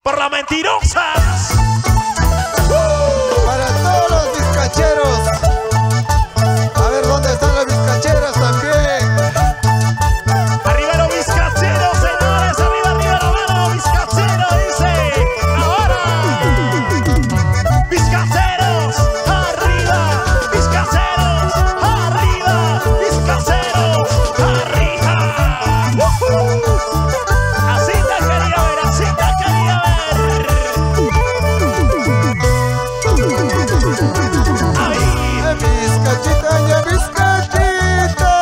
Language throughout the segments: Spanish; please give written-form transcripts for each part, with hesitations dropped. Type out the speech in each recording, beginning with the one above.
por las mentirosas. Para todos los bizcacheros. A ver dónde están los bizcacheros también. Arriba los bizcacheros, señores. Arriba, arriba la mano, bizcacheros, dice. Ahora. Bizcacheros, arriba. Bizcacheros, arriba. Bizcacheros, arriba. Así te quería ver, así te quería ver. Ahí. Bizcachita, ya bizcachita.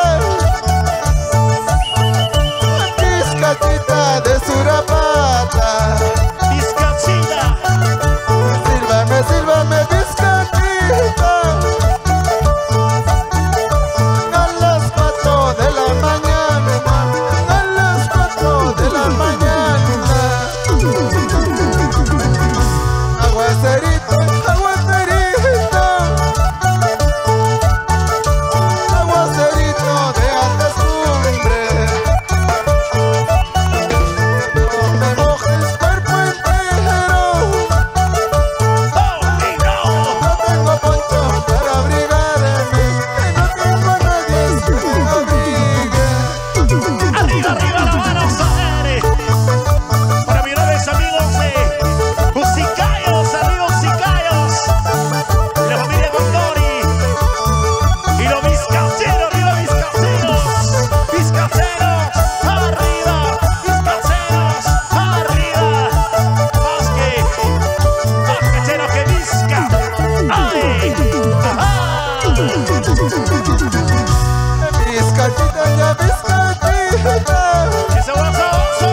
Bizcachita de Surapata. Bizcachita. Sílvame, sílvame, bizcachita. A las 4 de la mañana. A las 4 de la mañana. Aguacerito, aguacerito. Aguacerito de altas cumbres. No me mojes cuerpo entero. Oh, y no. No tengo poncho para abrigarme. No tengo a nadie que me abrigue. Arriba, arriba la mano, Saner. Para mis nobles amigos musicayos, amigos musicayos. Y la familia Condori. Y los bizcacheros, arriba bizcacheros. Bizcacheros, arriba. Bizcacheros, arriba. Más que bizca. ¡Ay! ¡Ajá! Bizcachita, ya bizcachita. ¡Ese guaso!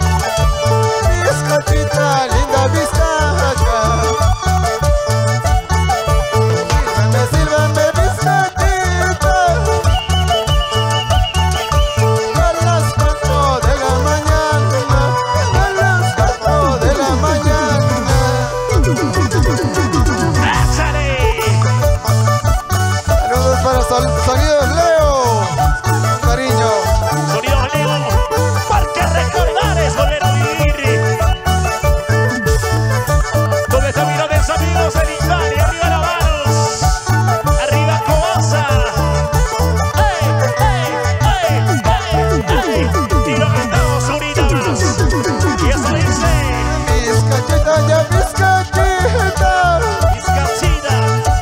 Bizcachita, linda bizcacha. Sílvame, sílvame, bizcachita. A las 4 de la mañana. A las 4 de la mañana. ¡Échale! Saludos para Sonidos Leo. Con cariño. Sonidos Leo, porque recordar es volver a vivir. ¿Dónde están mis grandes amigos de Italia? Arriba las manos, arriba Coasa. ¡Ey, ey, ey, ey, ey! Y lo cantamos ahorita más. Y eso dice, Bizcachita, ya bizcachita. bizcachita.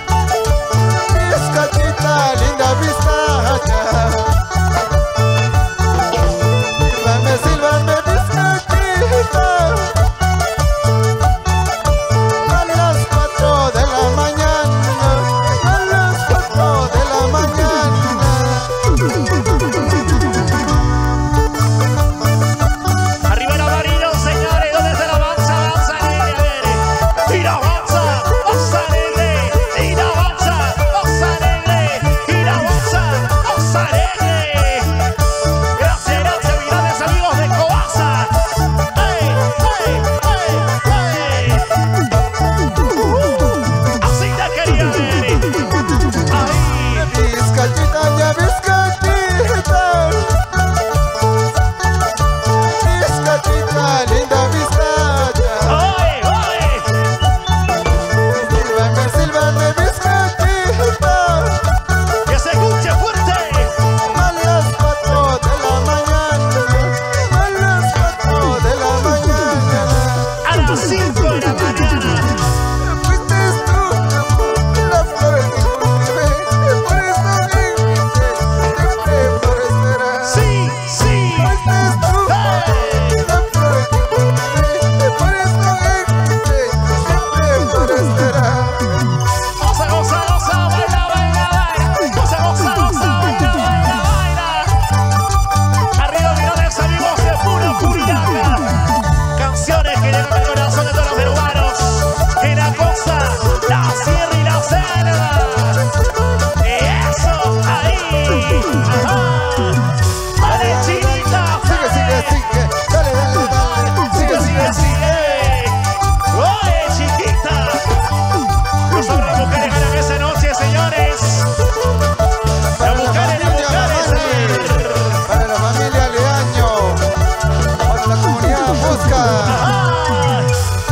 Bizcachita, linda bizcacha. Sílvame, sílvame, bizcachita. A las 4 de la mañana. A las 4 de la mañana. Arriba la marina, señores, ¿dónde está la avanza? Avanza, a ver. Tira avanza, avanza, alegre. Tira avanza, avanza, alegre. Tira avanza, avanza, alegre. Gracias, gracias, mis grandes amigos de Coasa. ¡Ey, ey, ey, ey! Así te quería ver. Ahí. Bizcachita, ya bizcachita. Bizcachita, linda bizcacha. ¡Oye, oye! Sílvame, sílvame, bizcachita. ¡Que se escuche fuerte! A las 4 de la mañana. A las 4 de la mañana. A las 5 de la mañana. Fuiste tú, la flor que cultivé. Por eso invité, siempre por esperar. Sí, sí. Fuiste tú, la flor que cultivé. Por eso invité, siempre por esperar. Goza, goza, goza, baila, baila, baila. Goza, goza, goza, baila, baila, baila. Arriba, mis grandes amigos de Pura Puriaca. Canciones que llegan al corazón de todos los peruanos. En la costa, la sierra y la selva. Eso, ahí. Ajá. Vale, chinita. Sigue, sigue, sigue. Dale, dale, dale. Sigue, sigue, sigue. Oye, chiquita. Los hombres y mujeres ganan esa noche, señores. Las mujeres, las mujeres. Para la familia Leaño. Para la comunidad Mosca. Ajá.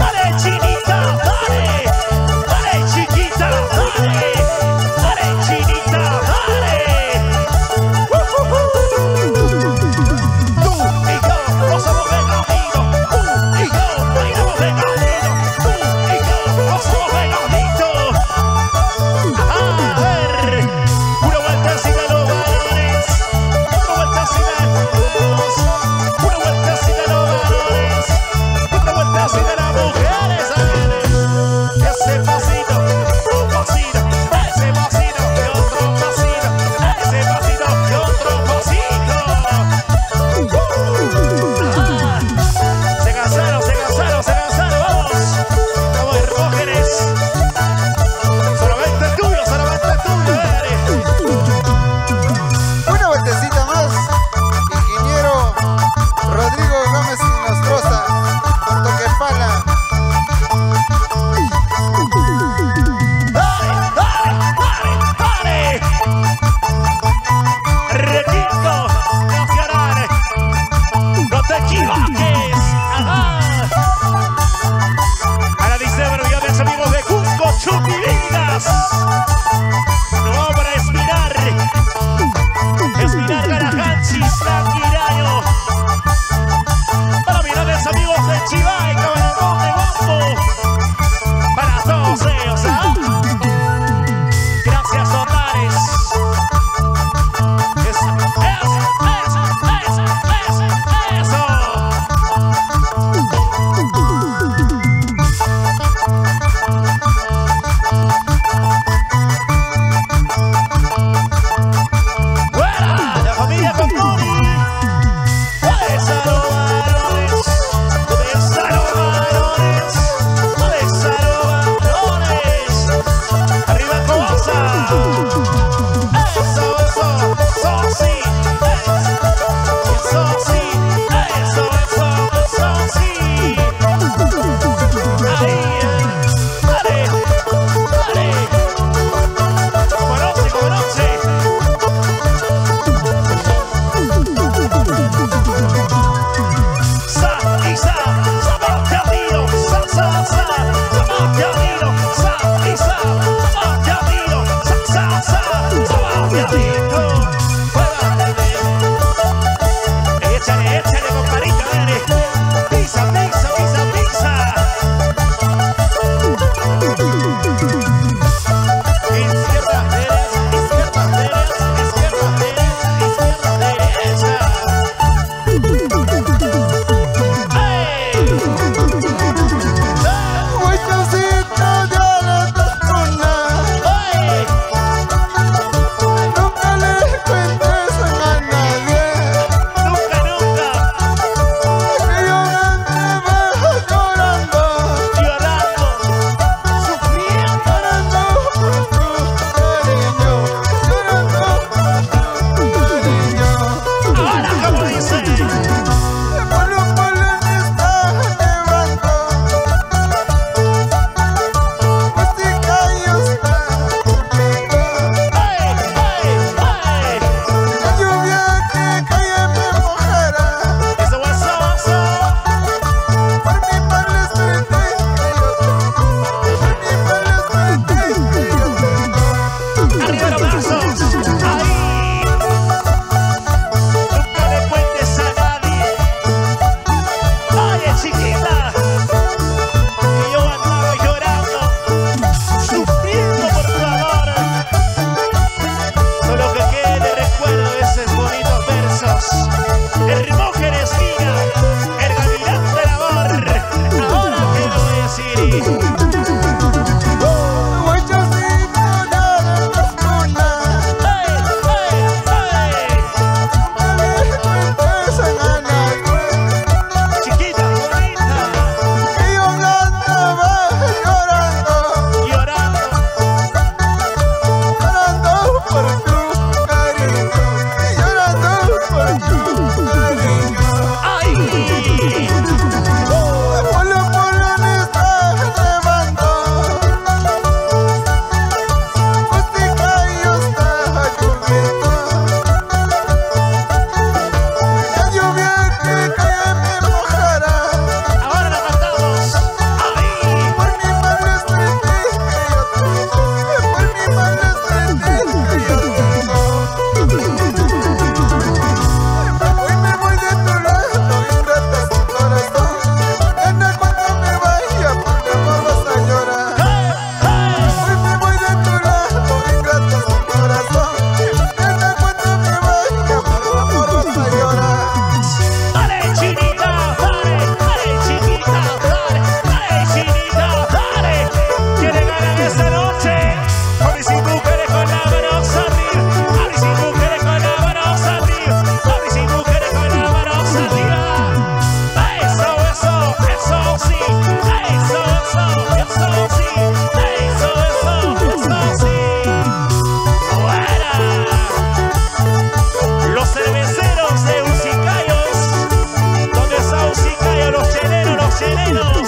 chilenos.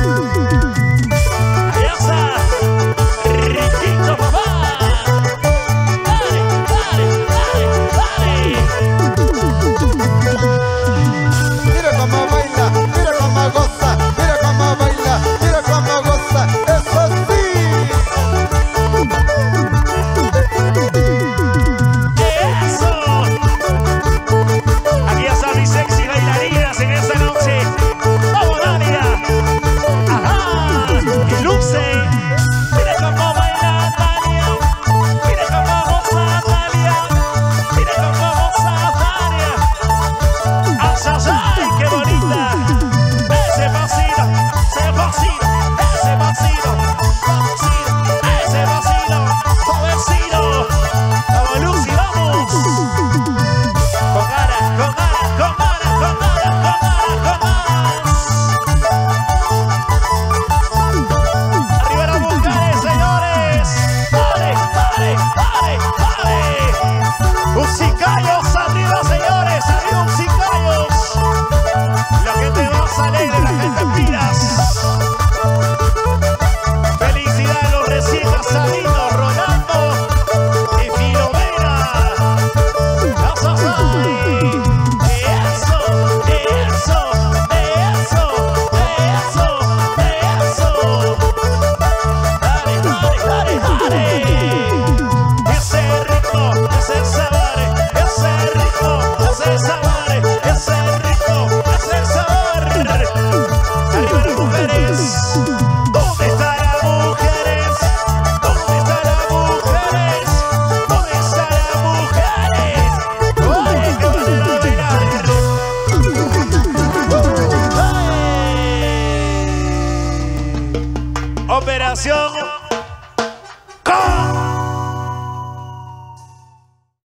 Allá está. Riquito, papá. Dale, dale, dale, dale. Mira cómo baila, mira cómo goza, mira cómo baila, mira cómo goza, eso sí. Eso. Aquí están mis sexy bailarinas en esta noche. Vamos, Dalia. Ajá. Y luce. Mira cómo baila Dalia. Mira cómo goza Dalia. Mira cómo goza Dalia. ¡Ay, qué bonita! Ese pasito, ese pasito, ese pasito, ese pasito, suavecito. Vamos, Lucy, vamos. Con ganas, con ganas, con ganas, con ganas, con ganas, con ganas. Arriba las mujeres, señores. Dale, dale, dale, dale. Musicallos arriba, señores. Arriba, musicallos. La gente más alegre, la gente en pilas. Felicidad a los recién salidos, Rolando y Filomena. Eso, eso, eso, eso, eso, eso. Dale, dale, dale, dale. Ese ritmo, ese sabor, ese ritmo, ese sabor, ese ritmo, ese sabor. Arriba las mujeres. ¿Dónde están las mujeres? ¿Dónde están las mujeres? ¿Dónde están las mujeres? ¡Oye, qué manera de bailar! ¡Ay! Operación